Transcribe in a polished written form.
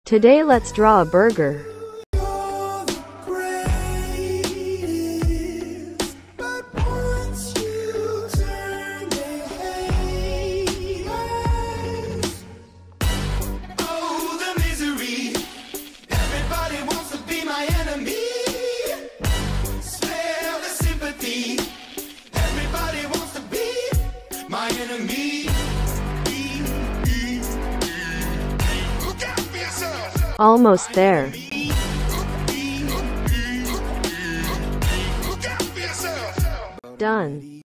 Today let's draw a burger. Almost there. Done.